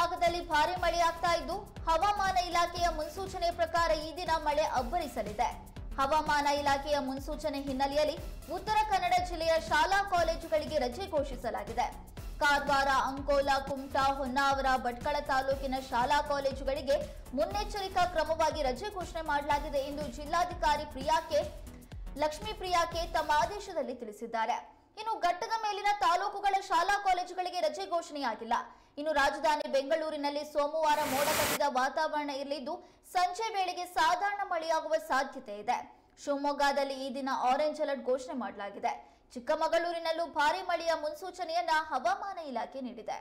ಭಾಗದಲ್ಲಿ ಭಾರೀ ಮಳೆಯಾಗ್ತಾ ಇದ್ದು ಹವಾಮಾನ ಇಲಾಖೆಯ ಮುನ್ಸೂಚನೆ ಪ್ರಕಾರ ಈ ದಿನ ಮಳೆ ಅಬ್ಬರಿಸಲಿದೆ. ಹವಾಮಾನ ಇಲಾಖೆಯ ಮುನ್ಸೂಚನೆ ಹಿನ್ನೆಲೆಯಲ್ಲಿ ಉತ್ತರ ಕನ್ನಡ ಜಿಲ್ಲೆಯ ಶಾಲಾ ಕಾಲೇಜುಗಳಿಗೆ ರಜೆ ಘೋಷಿಸಲಾಗಿದೆ. ಕಾರವಾರ, ಅಂಕೋಲಾ, ಕುಮಟಾ, ಹೊನ್ನಾವರ, ಭಟ್ಕಳ ತಾಲೂಕಿನ ಶಾಲಾ ಕಾಲೇಜುಗಳಿಗೆ ಮುನ್ನೆಚ್ಚರಿಕಾ ಕ್ರಮವಾಗಿ ರಜೆ ಘೋಷಣೆ ಮಾಡಲಾಗಿದೆ ಎಂದು ಜಿಲ್ಲಾಧಿಕಾರಿ ಲಕ್ಷ್ಮೀ ಪ್ರಿಯಾಕೆ ತಮ್ಮ ಆದೇಶದಲ್ಲಿ ತಿಳಿಸಿದ್ದಾರೆ. ಇನ್ನು ಘಟ್ಟದ ಮೇಲಿನ ತಾಲೂಕುಗಳ ಶಾಲಾ ಕಾಲೇಜುಗಳಿಗೆ ರಜೆ ಘೋಷಣೆಯಾಗಿಲ್ಲ. ಇನ್ನು ರಾಜಧಾನಿ ಬೆಂಗಳೂರಿನಲ್ಲಿ ಸೋಮವಾರ ಮೋಡ ಕವಿದ ವಾತಾವರಣ ಇರಲಿದ್ದು ಸಂಜೆ ವೇಳೆಗೆ ಸಾಧಾರಣ ಮಳೆಯಾಗುವ ಸಾಧ್ಯತೆ ಇದೆ. ಶಿವಮೊಗ್ಗದಲ್ಲಿ ಈ ದಿನ ಆರೆಂಜ್ ಅಲರ್ಟ್ ಘೋಷಣೆ ಮಾಡಲಾಗಿದೆ. ಚಿಕ್ಕಮಗಳೂರಿನಲ್ಲೂ ಭಾರೀ ಮಳೆಯ ಮುನ್ಸೂಚನೆಯನ್ನ ಹವಾಮಾನ ಇಲಾಖೆ ನೀಡಿದೆ.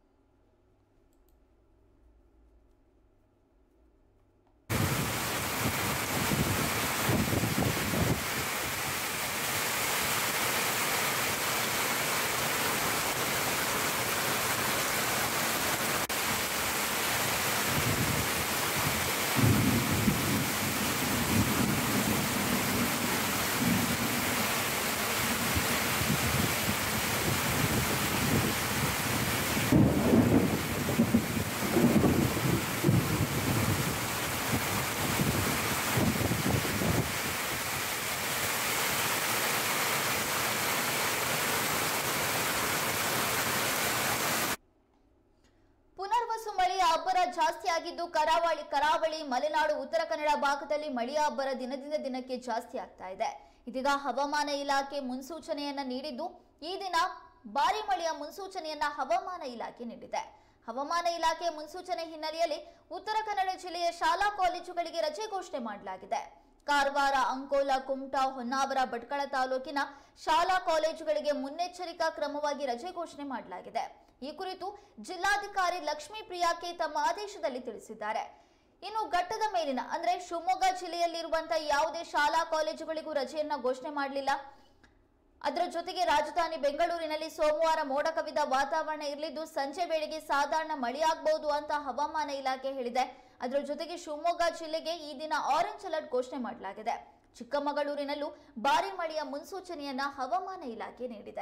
ಪುನರ್ವಸು ಮಳೆಯ ಅಬ್ಬರ ಜಾಸ್ತಿಯಾಗಿದ್ದು ಕರಾವಳಿ, ಮಲೆನಾಡು, ಉತ್ತರ ಕನ್ನಡ ಭಾಗದಲ್ಲಿ ಮಳೆಯ ಅಬ್ಬರ ದಿನದಿಂದ ದಿನಕ್ಕೆ ಜಾಸ್ತಿ ಆಗ್ತಾ ಇದೆ. ಇದೀಗ ಹವಾಮಾನ ಇಲಾಖೆ ಮುನ್ಸೂಚನೆಯನ್ನ ನೀಡಿದ್ದು ಈ ದಿನ ಭಾರೀ ಮಳೆಯ ಮುನ್ಸೂಚನೆಯನ್ನ ಹವಾಮಾನ ಇಲಾಖೆ ನೀಡಿದೆ. ಹವಾಮಾನ ಇಲಾಖೆ ಮುನ್ಸೂಚನೆ ಹಿನ್ನೆಲೆಯಲ್ಲಿ ಉತ್ತರ ಕನ್ನಡ ಜಿಲ್ಲೆಯ ಶಾಲಾ ಕಾಲೇಜುಗಳಿಗೆ ರಜೆ ಘೋಷಣೆ ಮಾಡಲಾಗಿದೆ. ಕಾರವಾರ, ಅಂಕೋಲಾ, ಕುಮಟಾ, ಹೊನ್ನಾವರ, ಭಟ್ಕಳ ತಾಲೂಕಿನ ಶಾಲಾ ಕಾಲೇಜುಗಳಿಗೆ ಮುನ್ನೆಚ್ಚರಿಕಾ ಕ್ರಮವಾಗಿ ರಜೆ ಘೋಷಣೆ ಮಾಡಲಾಗಿದೆ. ಈ ಕುರಿತು ಜಿಲ್ಲಾಧಿಕಾರಿ ಲಕ್ಷ್ಮೀ ಪ್ರಿಯಾಕೆ ತಮ್ಮ ಆದೇಶದಲ್ಲಿ ತಿಳಿಸಿದ್ದಾರೆ. ಇನ್ನು ಘಟ್ಟದ ಮೇಲಿನ ಅಂದ್ರೆ ಶಿವಮೊಗ್ಗ ಜಿಲ್ಲೆಯಲ್ಲಿರುವಂತಹ ಯಾವುದೇ ಶಾಲಾ ಕಾಲೇಜುಗಳಿಗೂ ರಜೆಯನ್ನ ಘೋಷಣೆ ಮಾಡಲಿಲ್ಲ. ಅದರ ಜೊತೆಗೆ ರಾಜಧಾನಿ ಬೆಂಗಳೂರಿನಲ್ಲಿ ಸೋಮವಾರ ಮೋಡ ಕವಿದ ವಾತಾವರಣ ಇರಲಿದ್ದು ಸಂಜೆ ವೇಳೆಗೆ ಸಾಧಾರಣ ಮಳೆಯಾಗಬಹುದು ಅಂತ ಹವಾಮಾನ ಇಲಾಖೆ ಹೇಳಿದೆ. ಅದರ ಜೊತೆಗೆ ಶಿವಮೊಗ್ಗ ಜಿಲ್ಲೆಗೆ ಈ ದಿನ ಆರೆಂಜ್ ಅಲರ್ಟ್ ಘೋಷಣೆ ಮಾಡಲಾಗಿದೆ. ಚಿಕ್ಕಮಗಳೂರಿನಲ್ಲೂ ಭಾರೀ ಮಳೆಯ ಮುನ್ಸೂಚನೆಯನ್ನ ಹವಾಮಾನ ಇಲಾಖೆ ನೀಡಿದೆ.